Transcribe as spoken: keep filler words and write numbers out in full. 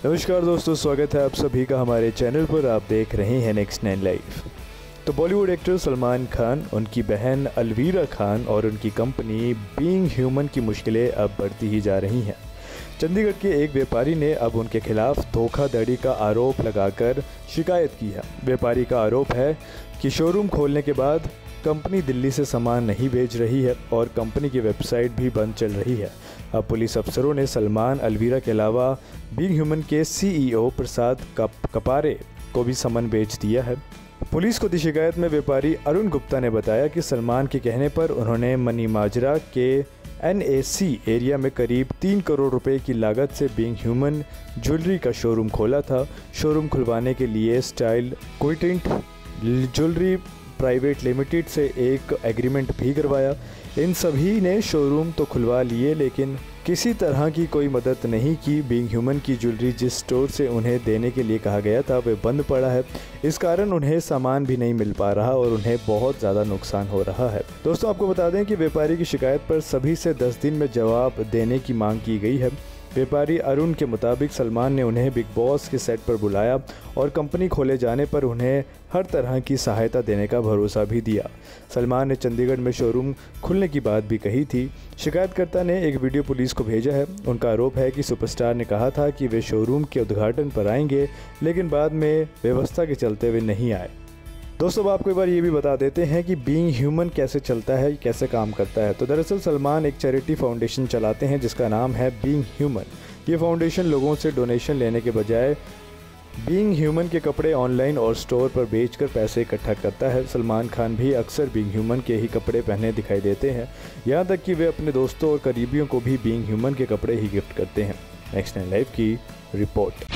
नमस्कार दोस्तों, स्वागत है आप सभी का हमारे चैनल पर। आप देख रहे हैं नेक्स्ट नाइन लाइव। तो बॉलीवुड एक्टर सलमान खान, उनकी बहन अलवीरा खान और उनकी कंपनी बीइंग ह्यूमन की मुश्किलें अब बढ़ती ही जा रही हैं। चंडीगढ़ के एक व्यापारी ने अब उनके खिलाफ धोखाधड़ी का आरोप लगाकर शिकायत की है। व्यापारी का आरोप है कि शोरूम खोलने के बाद कंपनी दिल्ली से सामान नहीं भेज रही है और कंपनी की वेबसाइट भी बंद चल रही है। अब पुलिस अफसरों ने सलमान, अलवीरा के अलावा बीइंग ह्यूमन के सीईओ प्रसाद कप, कपारे को भी समन भेज दिया है। पुलिस को दी शिकायत में व्यापारी अरुण गुप्ता ने बताया कि सलमान के कहने पर उन्होंने मनी माजरा के एनएसी एरिया में करीब तीन करोड़ रुपए की लागत से बीइंग ह्यूमन ज्वेलरी का शोरूम खोला था। शोरूम खुलवाने के लिए Style Quotient Jewellery Private Limited से एक एग्रीमेंट भी करवाया। इन सभी ने शोरूम तो खुलवा लिए, लेकिन किसी तरह की कोई मदद नहीं की। बीइंग ह्यूमन की ज्वेलरी जिस स्टोर से उन्हें देने के लिए कहा गया था वह बंद पड़ा है। इस कारण उन्हें सामान भी नहीं मिल पा रहा और उन्हें बहुत ज़्यादा नुकसान हो रहा है। दोस्तों, आपको बता दें कि व्यापारी की शिकायत पर सभी से दस दिन में जवाब देने की मांग की गई है। व्यापारी अरुण के मुताबिक सलमान ने उन्हें बिग बॉस के सेट पर बुलाया और कंपनी खोले जाने पर उन्हें हर तरह की सहायता देने का भरोसा भी दिया। सलमान ने चंडीगढ़ में शोरूम खुलने की बात भी कही थी। शिकायतकर्ता ने एक वीडियो पुलिस को भेजा है। उनका आरोप है कि सुपरस्टार ने कहा था कि वे शोरूम के उद्घाटन पर आएंगे, लेकिन बाद में व्यवस्था के चलते वे नहीं आए। दोस्तों, अब आपको एक बार ये भी बता देते हैं कि बीइंग ह्यूमन कैसे चलता है, कैसे काम करता है। तो दरअसल सलमान एक चैरिटी फाउंडेशन चलाते हैं जिसका नाम है बीइंग ह्यूमन। ये फाउंडेशन लोगों से डोनेशन लेने के बजाय बीइंग ह्यूमन के कपड़े ऑनलाइन और स्टोर पर बेचकर पैसे इकट्ठा करता है। सलमान खान भी अक्सर बीइंग ह्यूमन के ही कपड़े पहने दिखाई देते हैं, यहाँ तक कि वे अपने दोस्तों और करीबियों को भी बीइंग ह्यूमन के कपड़े ही गिफ्ट करते हैं। नेक्स्ट नाइन लाइव की रिपोर्ट।